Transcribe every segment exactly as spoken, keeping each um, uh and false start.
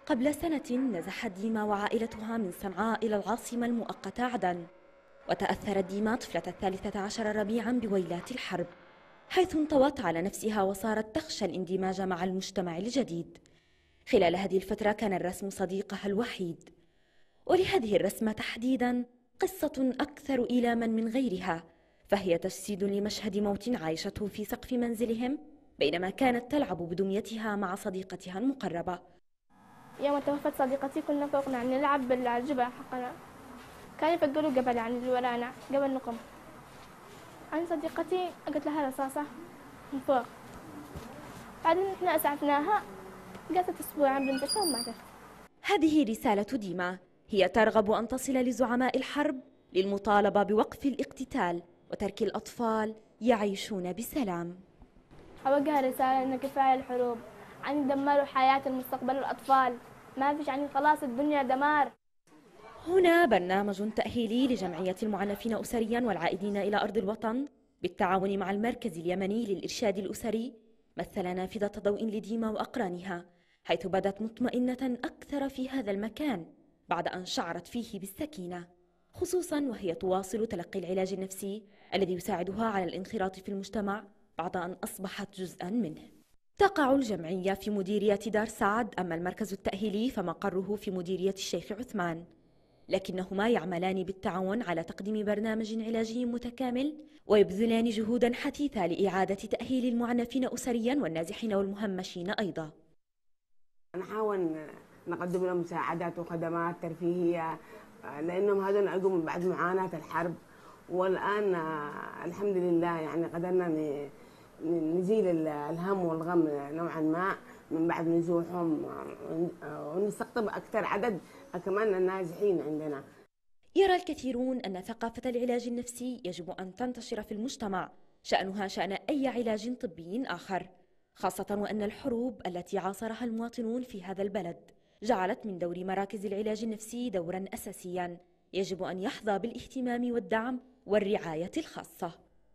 قبل سنة نزحت ديما وعائلتها من صنعاء إلى العاصمة المؤقتة عدن، وتأثرت ديما طفلة الثالثة عشر ربيعا بويلات الحرب، حيث انطوت على نفسها وصارت تخشى الاندماج مع المجتمع الجديد. خلال هذه الفترة كان الرسم صديقها الوحيد، ولهذه الرسمة تحديدا قصة أكثر إيلاما من غيرها، فهي تجسيد لمشهد موت عايشته في سقف منزلهم بينما كانت تلعب بدميتها مع صديقتها المقربة. يوم توفت صديقتي كنا فوقنا عم نلعب بالجبل حقنا، كانوا يفقروا قبل يعني اللي ورانا قبل نقم. عن صديقتي قلت لها رصاصة من فوق، بعدين احنا اسعفناها، قعدت اسبوعا بنتسى وماتت. هذه رسالة ديما، هي ترغب أن تصل لزعماء الحرب للمطالبة بوقف الاقتتال وترك الأطفال يعيشون بسلام. أوجه رسالة إن كفاية الحروب، عن دمروا حياة المستقبل الأطفال، ما فيش يعني خلاص الدنيا دمار. هنا برنامج تأهيلي لجمعية المعنفين أسريا والعائدين إلى أرض الوطن بالتعاون مع المركز اليمني للإرشاد الأسري مثل نافذة ضوء لديما وأقرانها، حيث بدت مطمئنة أكثر في هذا المكان بعد أن شعرت فيه بالسكينة، خصوصا وهي تواصل تلقي العلاج النفسي الذي يساعدها على الانخراط في المجتمع بعد أن أصبحت جزءا منه. تقع الجمعية في مديرية دار سعد، أما المركز التأهيلي فمقره في مديرية الشيخ عثمان، لكنهما يعملان بالتعاون على تقديم برنامج علاجي متكامل ويبذلان جهودا حثيثة لإعادة تأهيل المعنفين أسريا والنازحين والمهمشين أيضا. نحاول نقدم لهم مساعدات وخدمات ترفيهية لأنهم هذول أجوا من بعد معاناة الحرب، والآن الحمد لله يعني قدرنا نزيل الهم والغم نوعا ما من بعد نزوحهم ونستقطب أكثر عدد كمان النازحين عندنا. يرى الكثيرون أن ثقافة العلاج النفسي يجب أن تنتشر في المجتمع، شأنها شأن أي علاج طبي آخر، خاصة وأن الحروب التي عاصرها المواطنون في هذا البلد جعلت من دور مراكز العلاج النفسي دورا أساسيا يجب أن يحظى بالاهتمام والدعم والرعاية الخاصة.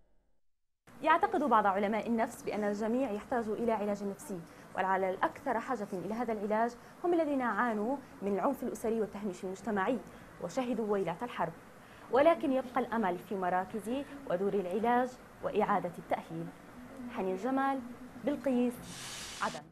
يعتقد بعض علماء النفس بأن الجميع يحتاج إلى علاج نفسي، ولعل الأكثر حاجة إلى هذا العلاج هم الذين عانوا من العنف الأسري والتهميش المجتمعي وشهدوا ويلات الحرب، ولكن يبقى الأمل في مراكز ودور العلاج وإعادة التأهيل. حنين جمال، بلقيس، عدن.